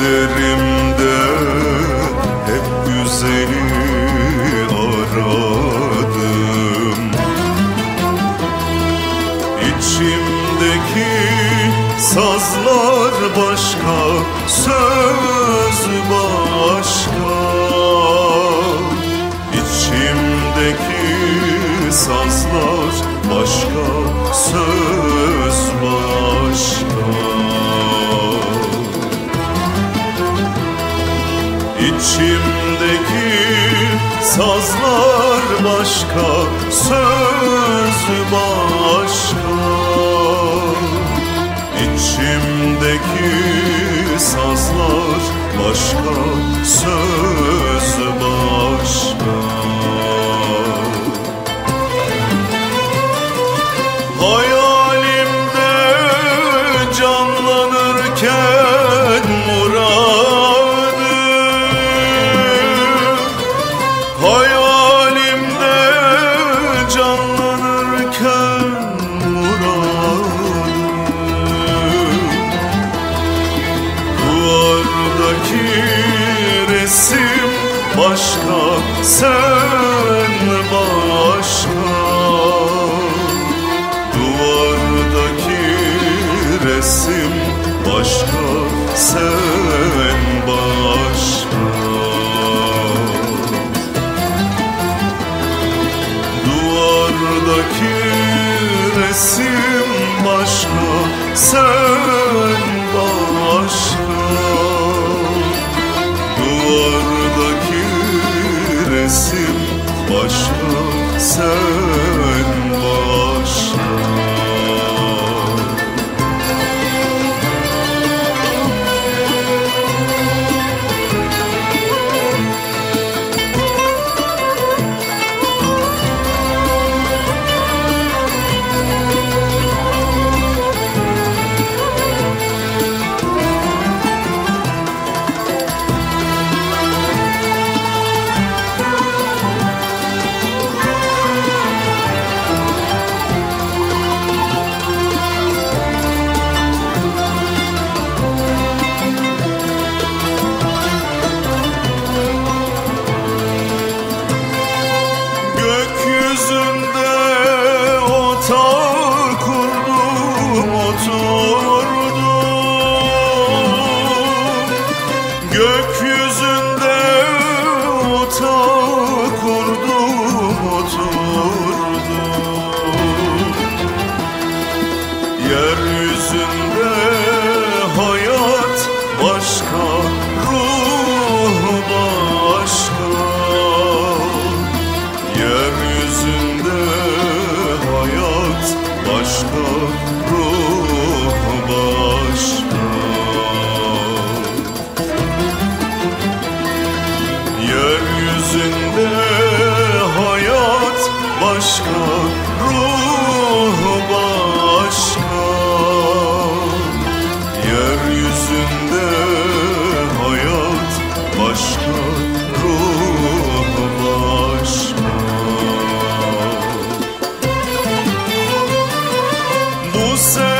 Düşlerimde hep güzeli aradım. İçimdeki sazlar başka, söz başka. İçimdeki sazlar başka, söz başka. İçimdeki sazlar başka, söz başka. İçimdeki sazlar başka, söz başka. Hayalimde canlanırken muradım, hayalimde canlanırken muradım. Duvardaki resim başka, sen başka. Duvardaki resim başka, sen başka. Duvardaki resim başka, sen başka. Duvardaki resim başka, sen başka. Gökyüzünde otak kurdum, oturdum. Gökyüzünde otak kurdum, oturdum. Yeryüzünde hayat başka, ruh başka. Yeryüzünde hayat başka, ruh başka. Yeryüzünde hayat başka, ruh başka. Yeryüzünde hayat başka, ruh başka. Bu